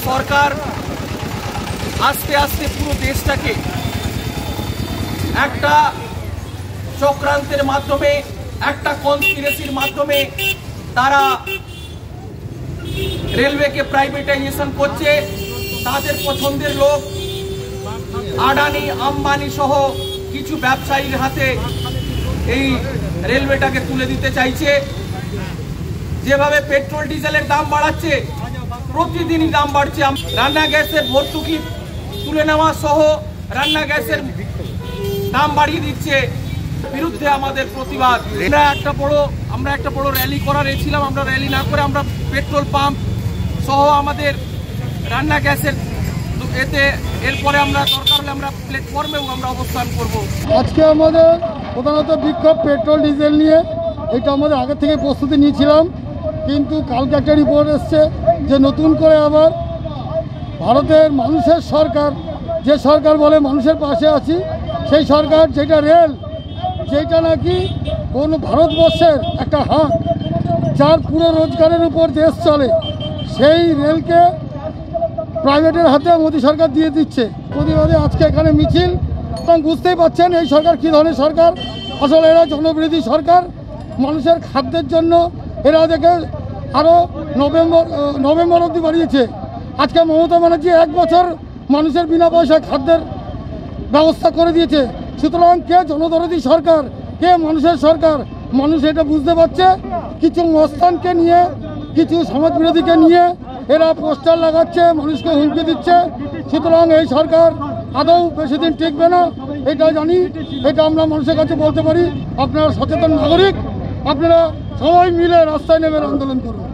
সরকার আস্তে আস্তে পুরো দেশটাকে একটা চক্রান্তের মাধ্যমে, একটা কনস্পিরেসির মাধ্যমে তারা রেলওয়েকে প্রাইভেটাইজেশন করছে। তাদের পছন্দের লোক আদানি, আম্বানি সহ কিছু ব্যবসায়ীর হাতে এই রেলওয়েটাকে তুলে দিতে চাইছে। যেভাবে পেট্রোল ডিজেলের দাম বাড়াচ্ছে, প্রতিদিনই দাম বাড়ছে। রান্না গ্যাসের ভর্তুকি তুলে নেওয়া সহ রান্না গ্যাসের দাম বাড়িয়ে দিচ্ছে। বিরুদ্ধে আমাদের প্রতিবাদ। আমরা একটা বড় র্যালি করার ছিলাম। আমরা র্যালি না করে আমরা পেট্রোল পাম্প সহ আমাদের রান্না গ্যাসের এরপরে আমরা দরকার হলে আমরা প্ল্যাটফর্মেও আমরা অবস্থান করব। আজকে আমাদের প্রধানত বিক্ষোভ পেট্রোল ডিজেল নিয়ে। এটা আমাদের আগে থেকে প্রস্তুতি নিয়েছিলাম, কিন্তু কালকে একটা রিপোর্ট এসছে যে নতুন করে আবার ভারতের মানুষের সরকার, যে সরকার বলে মানুষের পাশে আছি, সেই সরকার যেটা রেল, যেটা নাকি কোন ভারতবর্ষের একটা হাত, যার পুরো রোজগারের উপর দেশ চলে, সেই রেলকে প্রাইভেটের হাতে মোদী সরকার দিয়ে দিচ্ছে। প্রতিবাদে আজকে এখানে মিছিল। এবং বুঝতেই পারছেন এই সরকার কী ধরনের সরকার। আসলে এরা জনবিরোধী সরকার। মানুষের খাদ্যের জন্য এরা দেখে আরও নভেম্বর অবধি বাড়িয়েছে। আজকে মমতা ব্যানার্জি 1 বছর মানুষের বিনা পয়সায় খাদ্যের ব্যবস্থা করে দিয়েছে। সুতরাং কে জনদরদী সরকার, কে মানুষের সরকার, মানুষ এটা বুঝতে পারছে। কিছু মস্তানকে নিয়ে, কিছু সমাজবিরোধীকে নিয়ে এরা পোস্টার লাগাচ্ছে, মানুষকে হুমকি দিচ্ছে। সুতরাং এই সরকার আদৌ বেশি দিন টিকবে না, এটা জানি। এটা আমরা মানুষের কাছে বলতে পারি। আপনারা সচেতন নাগরিক, আপনারা সবাই মিলে রাস্তায় নেমে আন্দোলন করুন।